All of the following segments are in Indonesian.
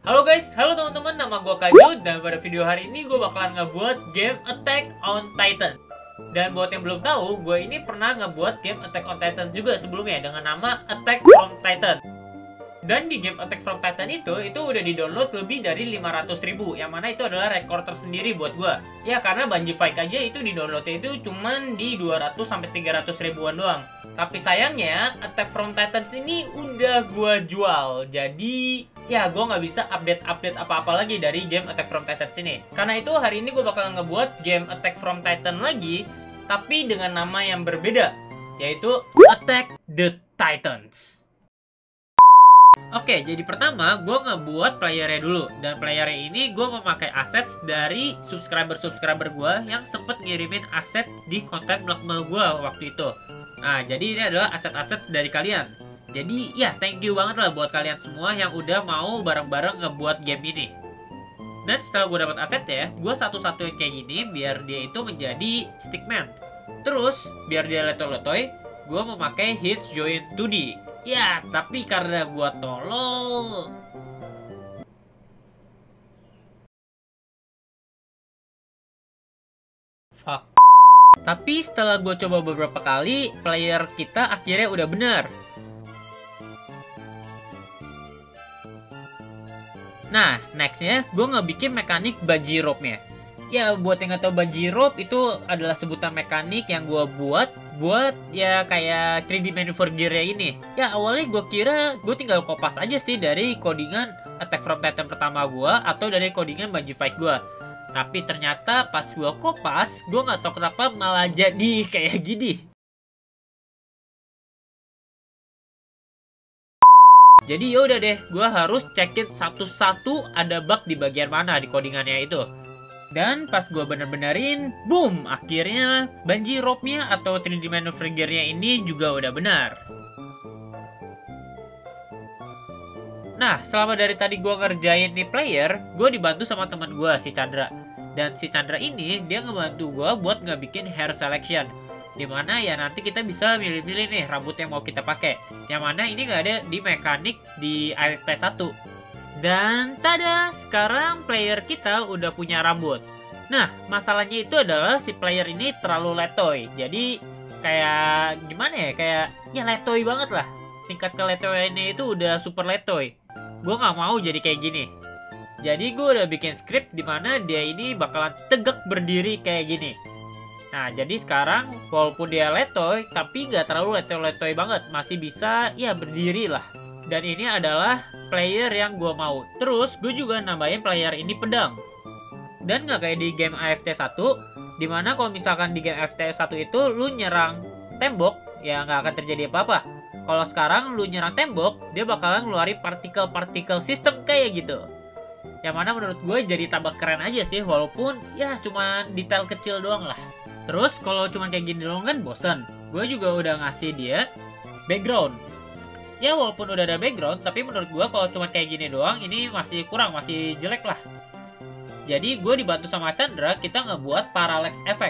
Halo guys, halo teman-teman, nama gue Kajud. Dan pada video hari ini gue bakalan ngebuat game Attack on Titan. Dan buat yang belum tahu, gue ini pernah ngebuat game Attack on Titan juga sebelumnya dengan nama Attack from Titan. Dan di game Attack from Titan itu udah di-download lebih dari 500.000, yang mana itu adalah rekor tersendiri buat gue. Ya karena Bungie Fight aja itu di-downloadnya itu cuman di 200-300 ribuan doang. Tapi sayangnya Attack from Titans ini udah gue jual. Jadi ya gue nggak bisa update apa-apa lagi dari game Attack from Titans ini. Karena itu hari ini gue bakal ngebuat game Attack from Titan lagi, tapi dengan nama yang berbeda, yaitu Attack the Titans. Oke, jadi pertama gue ngebuat playernya dulu. Dan playernya ini gue memakai aset dari subscriber gue yang sempet ngirimin aset di konten blackmail gue waktu itu. Nah, jadi ini adalah aset-aset dari kalian. Jadi ya thank you banget lah buat kalian semua yang udah mau bareng-bareng ngebuat game ini. Dan setelah gue dapat asetnya, gue satu-satuin kayak gini biar dia itu menjadi stickman. Terus biar dia letoy-letoy, gue memakai hits join 2D. Ya, tapi karena gue tolol, fuck. Tapi setelah gue coba beberapa kali, player kita akhirnya udah bener. Nah, nextnya gue ngebikin mekanik bungee rope-nya. Ya, buat yang nggak tahu bungee rope itu adalah sebutan mekanik yang gue buat ya kayak 3D maneuver gear-nya ini. Ya, awalnya gue kira gue tinggal kopas aja sih dari codingan Attack from Titan pertama gue atau dari codingan Bungie Fight gue. Tapi ternyata pas gue kopas, gue nggak tahu kenapa malah jadi kayak gini. Jadi yaudah deh, gue harus cekin satu-satu ada bug di bagian mana di codingannya itu. Dan pas gue bener-benerin, boom, akhirnya bungee rope-nya atau 3D maneuver gear-nya ini juga udah benar. Nah, selama dari tadi gue ngerjain nih player, gue dibantu sama teman gue, si Chandra. Dan si Chandra ini, dia ngebantu gue buat ngebikin hair selection. Dimana ya nanti kita bisa milih-milih nih rambut yang mau kita pakai. Yang mana ini nggak ada di mekanik di AFT 1. Dan tada, sekarang player kita udah punya rambut. Nah, masalahnya itu adalah si player ini terlalu letoy. Jadi kayak gimana ya, kayak ya letoy banget lah. Tingkat keletoyannya itu udah super letoy. Gue nggak mau jadi kayak gini. Jadi gue udah bikin script dimana dia ini bakalan tegak berdiri kayak gini. Nah, jadi sekarang walaupun dia letoy, tapi nggak terlalu letoy-letoy banget. Masih bisa ya berdiri lah. Dan ini adalah player yang gue mau. Terus gue juga nambahin player ini pedang. Dan nggak kayak di game AFT 1, dimana kalau misalkan di game AFT 1 itu lu nyerang tembok, ya nggak akan terjadi apa-apa. Kalau sekarang lu nyerang tembok, dia bakalan ngeluarin partikel-partikel sistem kayak gitu. Yang mana menurut gue jadi tambah keren aja sih, walaupun ya cuma detail kecil doang lah. Terus kalau cuma kayak gini doang kan bosen. Gue juga udah ngasih dia background. Ya walaupun udah ada background, tapi menurut gue kalau cuma kayak gini doang, ini masih kurang, masih jelek lah. Jadi gue dibantu sama Chandra, kita ngebuat parallax effect.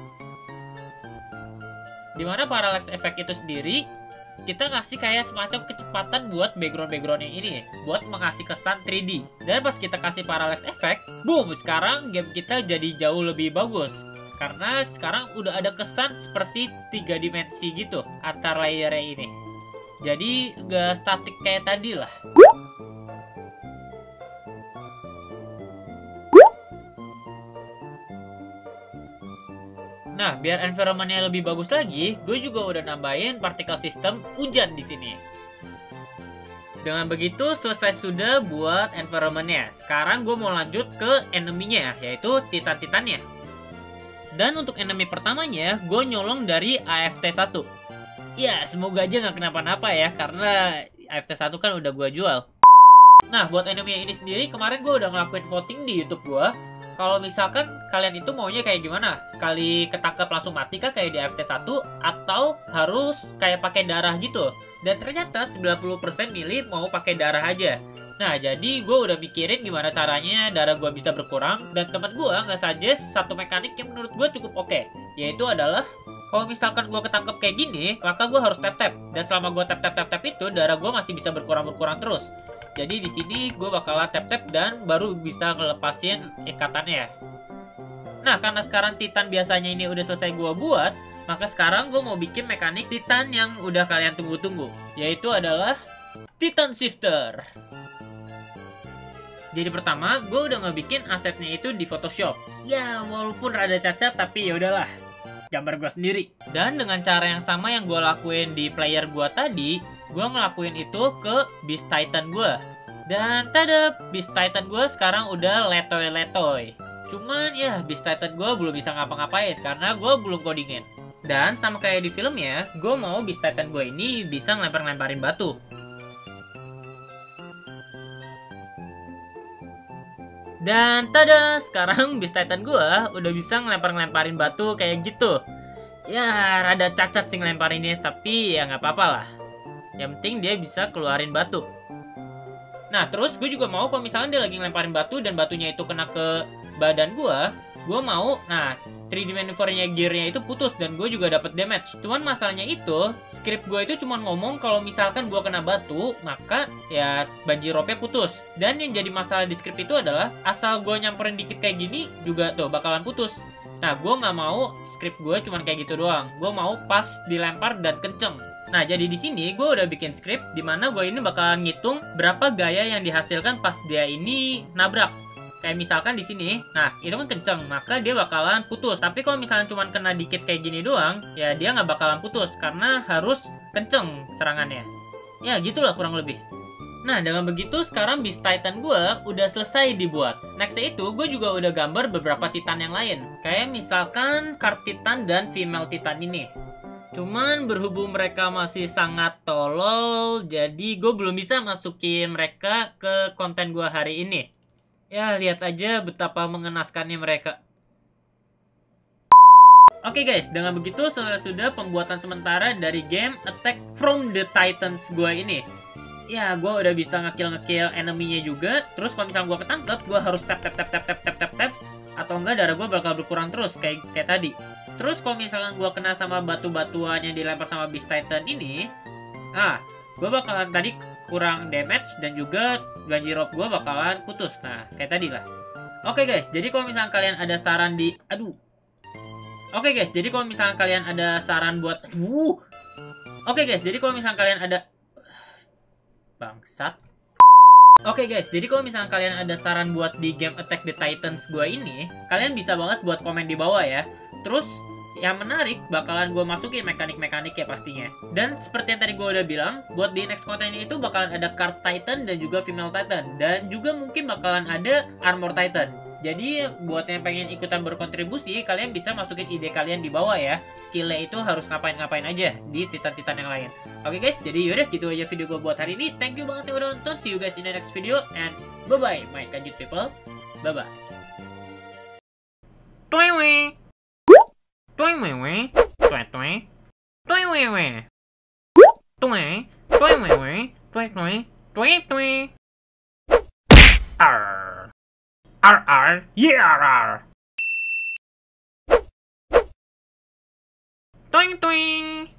Dimana parallax effect itu sendiri, kita ngasih kayak semacam kecepatan buat background-backgroundnya ini, buat mengasih kesan 3D. Dan pas kita kasih parallax effect, boom, sekarang game kita jadi jauh lebih bagus. Karena sekarang udah ada kesan seperti 3 dimensi gitu antar layernya ini. Jadi gak statik kayak tadi lah. Nah, biar environmentnya lebih bagus lagi, gue juga udah nambahin particle system hujan di sini. Dengan begitu selesai sudah buat environmentnya. Sekarang gue mau lanjut ke enemy-nya, yaitu titan-titannya. Dan untuk enemy pertamanya, gue nyolong dari AFT 1. Ya, semoga aja nggak kenapa-napa ya, karena AFT 1 kan udah gue jual. Nah, buat enemy ini sendiri, kemarin gue udah ngelakuin voting di YouTube gue. Kalau misalkan kalian itu maunya kayak gimana? Sekali ketangkap langsung mati kah kayak di AFT 1? Atau harus kayak pakai darah gitu? Dan ternyata 90% milih mau pakai darah aja. Nah, jadi gue udah mikirin gimana caranya darah gue bisa berkurang. Dan temen gue nge-suggest satu mekanik yang menurut gue cukup oke. Yaitu adalah kalau misalkan gue ketangkep kayak gini, maka gue harus tap-tap. Dan selama gue tap-tap itu, darah gue masih bisa berkurang-berkurang terus. Jadi di sini gue bakalan tap-tap dan baru bisa ngelepasin ikatannya. Nah, karena sekarang Titan biasanya ini udah selesai gue buat, maka sekarang gue mau bikin mekanik Titan yang udah kalian tunggu-tunggu, yaitu adalah Titan Shifter. Jadi pertama, gue udah ngebikin asetnya itu di Photoshop. Ya, walaupun rada cacat, tapi ya udahlah, gambar gue sendiri. Dan dengan cara yang sama yang gue lakuin di player gue tadi, gue ngelakuin itu ke Beast Titan gue. Dan tada, Beast Titan gue sekarang udah letoy-letoy. Cuman ya, Beast Titan gue belum bisa ngapa-ngapain karena gue belum codingin. Dan sama kayak di filmnya, gue mau Beast Titan gue ini bisa ngelempar-ngelemparin batu. Dan tada, sekarang Beast Titan gue udah bisa ngelempar-ngelemparin batu kayak gitu. Ya, rada cacat sih ngelemparinnya, tapi ya nggak apa-apa lah. Yang penting dia bisa keluarin batu. Nah, terus gue juga mau kalau misalnya dia lagi ngelemparin batu dan batunya itu kena ke badan gue mau, nah, 3D maneuvernya gearnya itu putus dan gue juga dapat damage. Cuman masalahnya itu, script gue itu cuma ngomong kalau misalkan gue kena batu, maka ya banji rope-nya putus. Dan yang jadi masalah di script itu adalah asal gue nyamperin dikit kayak gini juga tuh bakalan putus. Nah, gue nggak mau script gue cuma kayak gitu doang. Gue mau pas dilempar dan kenceng. Nah, jadi di sini gue udah bikin script dimana gue ini bakalan ngitung berapa gaya yang dihasilkan pas dia ini nabrak. Kayak misalkan di sini, nah itu kan kenceng, maka dia bakalan putus. Tapi kalau misalnya cuma kena dikit kayak gini doang, ya dia nggak bakalan putus karena harus kenceng serangannya. Ya gitulah kurang lebih. Nah, dengan begitu sekarang Beast Titan gue udah selesai dibuat. Nextnya itu gue juga udah gambar beberapa Titan yang lain. Kayak misalkan Card Titan dan Female Titan ini. Cuman berhubung mereka masih sangat tolol, jadi gue belum bisa masukin mereka ke konten gue hari ini. Ya, lihat aja betapa mengenaskannya mereka. Oke guys, dengan begitu sudah pembuatan sementara dari game Attack from the Titans gue ini. Ya, gue udah bisa ngekill enemy-nya juga. Terus kalau misalnya gue ketangkep, gue harus tap. Atau enggak darah gue bakal berkurang terus kayak tadi. Terus kalau misalnya gue kena sama batu-batuan yang dilempar sama Beast Titan ini, gue bakalan tadi kurang damage dan juga banji rope gue bakalan putus. Nah, kayak tadi lah. Oke guys, jadi kalau misalnya kalian ada saran di... Oke guys, jadi kalau misalnya kalian ada saran buat... Oke guys, jadi kalau misalnya kalian ada... Bangsat. Oke guys, jadi kalau misalnya kalian ada saran buat di game Attack the Titans gue ini, kalian bisa banget buat komen di bawah ya. Terus yang menarik bakalan gue masukin mekanik-mekanik ya pastinya. Dan seperti yang tadi gue udah bilang, buat di next konten itu bakalan ada Card Titan dan juga Female Titan. Dan juga mungkin bakalan ada Armor Titan. Jadi buat yang pengen ikutan berkontribusi, kalian bisa masukin ide kalian di bawah ya. Skillnya itu harus ngapain-ngapain aja di Titan-Titan yang lain. Oke guys, jadi yaudah gitu aja video gue buat hari ini. Thank you banget yang udah nonton. See you guys in the next video. And bye-bye my Kanjut people. Bye-bye. Yeah. Toing toing.